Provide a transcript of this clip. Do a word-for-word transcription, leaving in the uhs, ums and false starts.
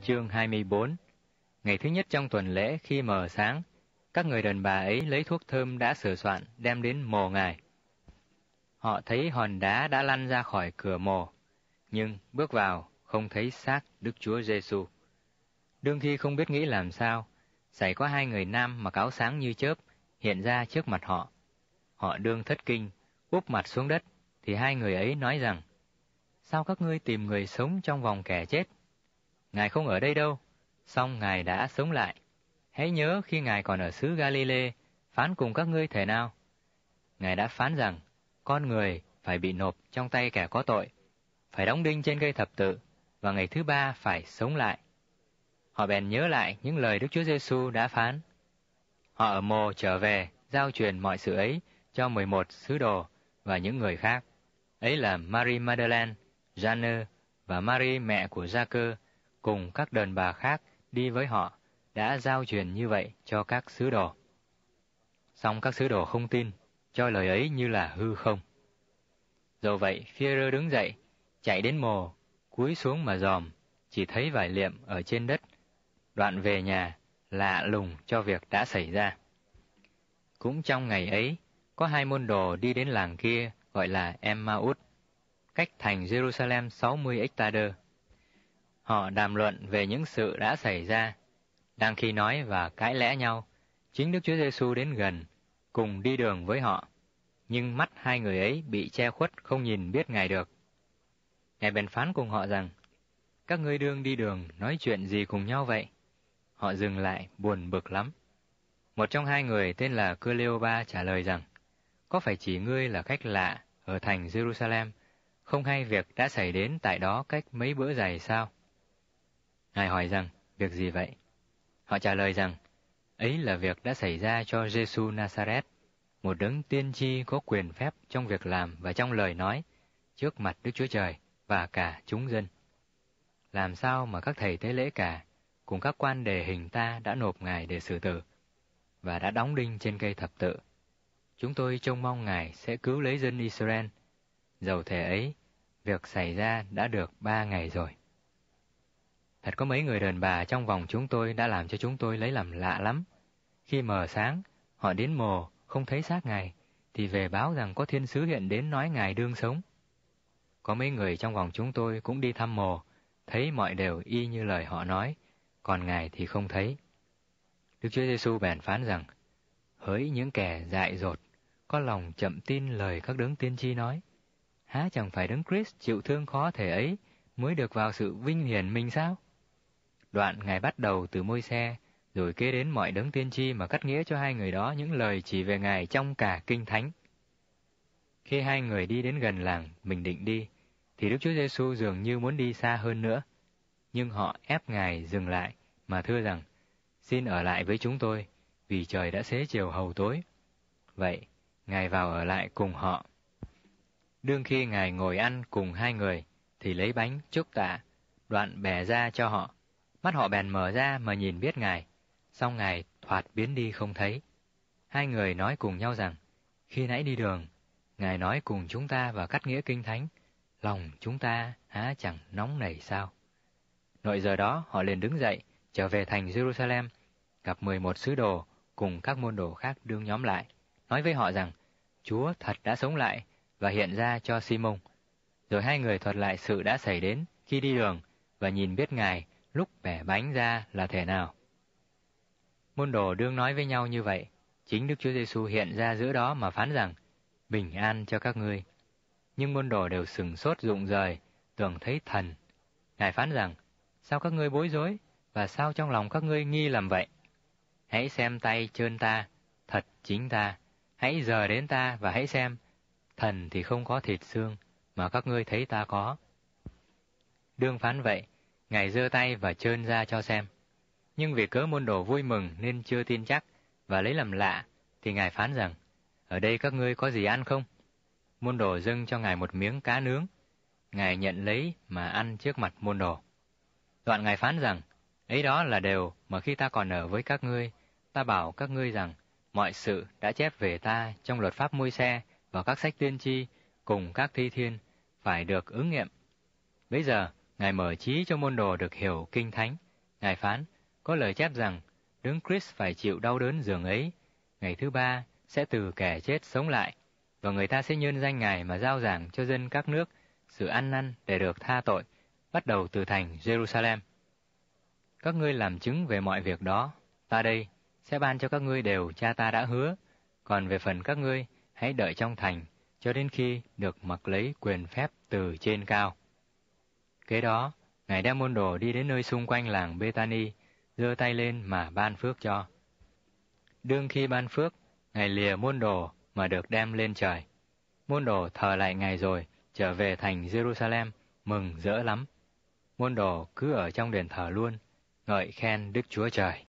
Chương hai mươi bốn. Ngày thứ nhất trong tuần lễ khi mờ sáng, các người đàn bà ấy lấy thuốc thơm đã sửa soạn đem đến mồ Ngài. Họ thấy hòn đá đã lăn ra khỏi cửa mồ, nhưng bước vào không thấy xác Đức Chúa Giêsu. Đương khi không biết nghĩ làm sao, xảy có hai người nam mặc áo sáng như chớp hiện ra trước mặt họ. Họ đương thất kinh, úp mặt xuống đất, thì hai người ấy nói rằng: Sao các ngươi tìm người sống trong vòng kẻ chết? Ngài không ở đây đâu, song Ngài đã sống lại. Hãy nhớ khi Ngài còn ở xứ Galilee, phán cùng các ngươi thể nào. Ngài đã phán rằng, con người phải bị nộp trong tay kẻ có tội, phải đóng đinh trên cây thập tự, và ngày thứ ba phải sống lại. Họ bèn nhớ lại những lời Đức Chúa Giêsu đã phán. Họ ở mồ trở về, giao truyền mọi sự ấy cho mười một sứ đồ và những người khác. Ấy là Marie Magdalene, Gianne và Marie mẹ của Gia-cơ, cùng các đàn bà khác đi với họ, đã giao truyền như vậy cho các sứ đồ. Song các sứ đồ không tin, cho lời ấy như là hư không. Dẫu vậy, Phi-e-rơ đứng dậy, chạy đến mồ, cúi xuống mà dòm, chỉ thấy vải liệm ở trên đất. Đoạn về nhà, lạ lùng cho việc đã xảy ra. Cũng trong ngày ấy, có hai môn đồ đi đến làng kia gọi là Emma-út, cách thành Jerusalem sáu mươi ếch-ta-đơ. Họ đàm luận về những sự đã xảy ra. Đang khi nói và cãi lẽ nhau, chính Đức Chúa Giêsu đến gần, cùng đi đường với họ. Nhưng mắt hai người ấy bị che khuất không nhìn biết Ngài được. Ngài bèn phán cùng họ rằng: Các ngươi đương đi đường nói chuyện gì cùng nhau vậy? Họ dừng lại buồn bực lắm. Một trong hai người tên là Cleopa trả lời rằng: Có phải chỉ ngươi là khách lạ ở thành Jerusalem, không hay việc đã xảy đến tại đó cách mấy bữa giày sao? Ngài hỏi rằng: Việc gì vậy? Họ trả lời rằng: Ấy là việc đã xảy ra cho Giêsu Nazareth, một đấng tiên tri có quyền phép trong việc làm và trong lời nói, trước mặt Đức Chúa Trời và cả chúng dân. Làm sao mà các thầy tế lễ cả, cùng các quan đề hình ta đã nộp Ngài để xử tử, và đã đóng đinh trên cây thập tự. Chúng tôi trông mong Ngài sẽ cứu lấy dân Israel. Dầu thể ấy, việc xảy ra đã được ba ngày rồi. Thật có mấy người đàn bà trong vòng chúng tôi đã làm cho chúng tôi lấy làm lạ lắm. Khi mờ sáng, họ đến mồ, không thấy xác Ngài, thì về báo rằng có thiên sứ hiện đến nói Ngài đương sống. Có mấy người trong vòng chúng tôi cũng đi thăm mồ, thấy mọi đều y như lời họ nói, còn Ngài thì không thấy. Đức Chúa Giêsu bèn phán rằng: Hỡi những kẻ dại dột, có lòng chậm tin lời các đấng tiên tri nói, há chẳng phải đấng Christ chịu thương khó thể ấy mới được vào sự vinh hiển mình sao? Đoạn Ngài bắt đầu từ Môi-se, rồi kế đến mọi đấng tiên tri mà cắt nghĩa cho hai người đó những lời chỉ về Ngài trong cả Kinh Thánh. Khi hai người đi đến gần làng mình định đi, thì Đức Chúa Giêsu dường như muốn đi xa hơn nữa, nhưng họ ép Ngài dừng lại mà thưa rằng: Xin ở lại với chúng tôi, vì trời đã xế chiều hầu tối. Vậy, Ngài vào ở lại cùng họ. Đương khi Ngài ngồi ăn cùng hai người, thì lấy bánh chúc tạ, đoạn bẻ ra cho họ. Mắt họ bèn mở ra mà nhìn biết Ngài, song Ngài thoạt biến đi không thấy. Hai người nói cùng nhau rằng: Khi nãy đi đường, Ngài nói cùng chúng ta và cắt nghĩa Kinh Thánh, lòng chúng ta há chẳng nóng nảy sao? Nội giờ đó họ liền đứng dậy, trở về thành Jerusalem, gặp mười một sứ đồ cùng các môn đồ khác đương nhóm lại, nói với họ rằng Chúa thật đã sống lại và hiện ra cho Si-môn. Rồi hai người thuật lại sự đã xảy đến khi đi đường và nhìn biết Ngài lúc bẻ bánh ra là thể nào. Môn đồ đương nói với nhau như vậy, chính Đức Chúa Giêsu hiện ra giữa đó mà phán rằng: Bình an cho các ngươi. Nhưng môn đồ đều sửng sốt rụng rời, tưởng thấy thần. Ngài phán rằng: Sao các ngươi bối rối, và sao trong lòng các ngươi nghi làm vậy? Hãy xem tay chân ta, thật chính ta. Hãy dờ đến ta và hãy xem, thần thì không có thịt xương, mà các ngươi thấy ta có. Đương phán vậy, Ngài giơ tay và trơn ra cho xem. Nhưng vì cớ môn đồ vui mừng nên chưa tin chắc, và lấy làm lạ, thì Ngài phán rằng: Ở đây các ngươi có gì ăn không? Môn đồ dâng cho Ngài một miếng cá nướng. Ngài nhận lấy mà ăn trước mặt môn đồ. Đoạn Ngài phán rằng: Ấy đó là điều mà khi ta còn ở với các ngươi, ta bảo các ngươi rằng mọi sự đã chép về ta trong luật pháp Môi-se và các sách tiên tri cùng các thi thiên phải được ứng nghiệm. Bây giờ Ngài mở trí cho môn đồ được hiểu Kinh Thánh, Ngài phán, có lời chép rằng, Đấng Christ phải chịu đau đớn giường ấy, ngày thứ ba sẽ từ kẻ chết sống lại, và người ta sẽ nhân danh Ngài mà rao giảng cho dân các nước sự ăn năn để được tha tội, bắt đầu từ thành Jerusalem. Các ngươi làm chứng về mọi việc đó, ta đây sẽ ban cho các ngươi đều cha ta đã hứa, còn về phần các ngươi, hãy đợi trong thành, cho đến khi được mặc lấy quyền phép từ trên cao. Kế đó, Ngài đem môn đồ đi đến nơi xung quanh làng Bethany, giơ tay lên mà ban phước cho. Đương khi ban phước, Ngài lìa môn đồ mà được đem lên trời. Môn đồ thờ lại Ngài rồi, trở về thành Jerusalem, mừng rỡ lắm. Môn đồ cứ ở trong đền thờ luôn, ngợi khen Đức Chúa Trời.